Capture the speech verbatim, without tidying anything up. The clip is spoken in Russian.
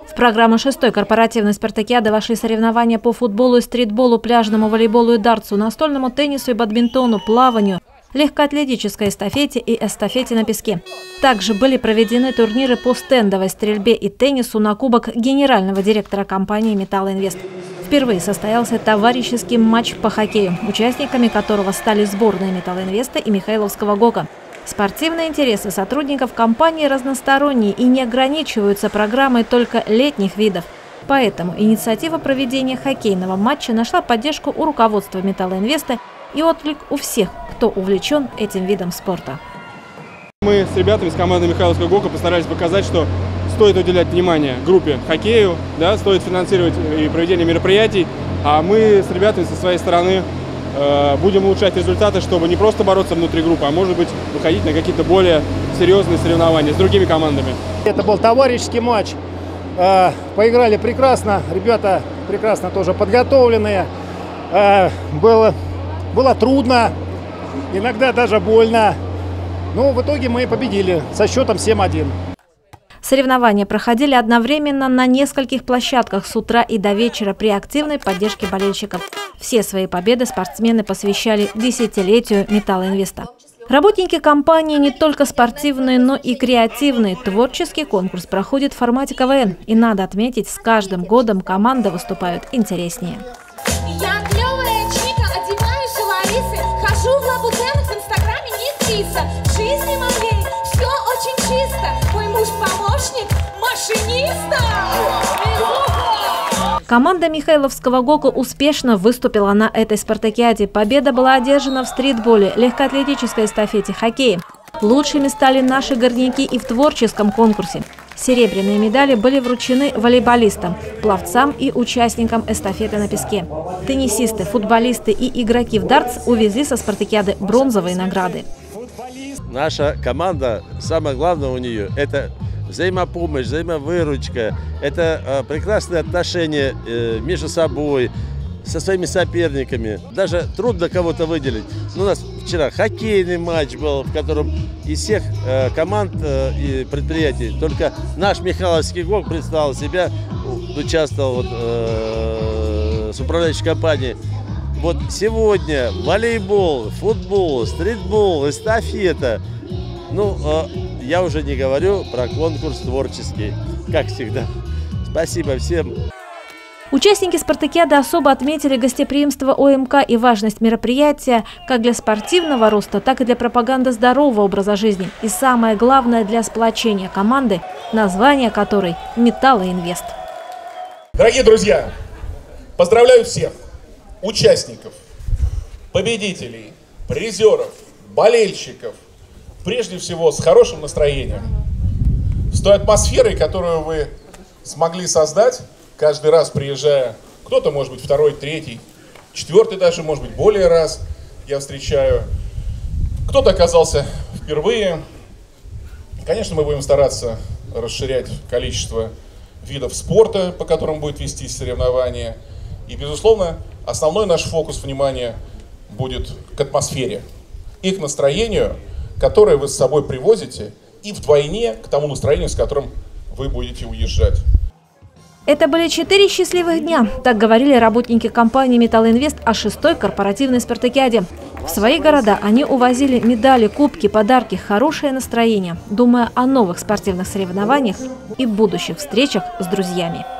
В программу шестой корпоративной спартакиады вошли соревнования по футболу и стритболу, пляжному волейболу и дартсу, настольному теннису и бадминтону, плаванию, легкоатлетической эстафете и эстафете на песке. Также были проведены турниры по стендовой стрельбе и теннису на кубок генерального директора компании «Металлоинвест». Впервые состоялся товарищеский матч по хоккею, участниками которого стали сборные «Металлоинвеста» и Михайловского ГОКа. Спортивные интересы сотрудников компании разносторонние и не ограничиваются программой только летних видов. Поэтому инициатива проведения хоккейного матча нашла поддержку у руководства «Металлоинвеста» и отклик у всех, кто увлечен этим видом спорта. Мы с ребятами с команды Михайловского ГОКа постарались показать, что стоит уделять внимание группе хоккею, да, стоит финансировать и проведение мероприятий, а мы с ребятами со своей стороны э, будем улучшать результаты, чтобы не просто бороться внутри группы, а может быть выходить на какие-то более серьезные соревнования с другими командами. Это был товарищеский матч. Э, поиграли прекрасно, ребята прекрасно тоже подготовленные. Э, было, было трудно, иногда даже больно. Но в итоге мы победили со счетом семь один. Соревнования проходили одновременно на нескольких площадках с утра и до вечера при активной поддержке болельщиков. Все свои победы спортсмены посвящали десятилетию «Металлоинвеста». Работники компании не только спортивные, но и креативные. Творческий конкурс проходит в формате ка вэ эн. И надо отметить, с каждым годом команды выступают интереснее. Я клевая чика, одеваюсь у Ларисы, хожу в лабутенах, в инстаграме не списа. В жизни моей все очень чисто. Мой муж-помощник машиниста. Команда Михайловского ГОКа успешно выступила на этой спартакиаде. Победа была одержана в стритболе, легкоатлетической эстафете, хоккее. Лучшими стали наши горняки и в творческом конкурсе. Серебряные медали были вручены волейболистам, пловцам и участникам эстафеты на песке. Теннисисты, футболисты и игроки в дартс увезли со спартакиады бронзовые награды. Наша команда, самое главное у нее – это взаимопомощь, взаимовыручка, это э, прекрасные отношения э, между собой, со своими соперниками. Даже трудно кого-то выделить. Но у нас вчера хоккейный матч был, в котором из всех э, команд э, и предприятий только наш Михайловский ГОК представил себя, участвовал вот, э, с управляющей компанией. Вот сегодня волейбол, футбол, стритбол, эстафета. Ну, э, я уже не говорю про конкурс творческий, как всегда. Спасибо всем. Участники спартакиады особо отметили гостеприимство о эм ка и важность мероприятия как для спортивного роста, так и для пропаганды здорового образа жизни. И самое главное, для сплочения команды, название которой «Металлоинвест». Дорогие друзья, поздравляю всех участников, победителей, призеров, болельщиков, прежде всего с хорошим настроением, с той атмосферой, которую вы смогли создать, каждый раз приезжая, кто-то, может быть, второй, третий, четвертый даже, может быть, более раз я встречаю. Кто-то оказался впервые. Конечно, мы будем стараться расширять количество видов спорта, по которым будет вестись соревнования. И, безусловно, основной наш фокус внимания будет к атмосфере и к настроению, которое вы с собой привозите, и вдвойне к тому настроению, с которым вы будете уезжать. Это были четыре счастливых дня, так говорили работники компании «Металлоинвест» о шестой корпоративной спартакиаде. В свои города они увозили медали, кубки, подарки, хорошее настроение, думая о новых спортивных соревнованиях и будущих встречах с друзьями.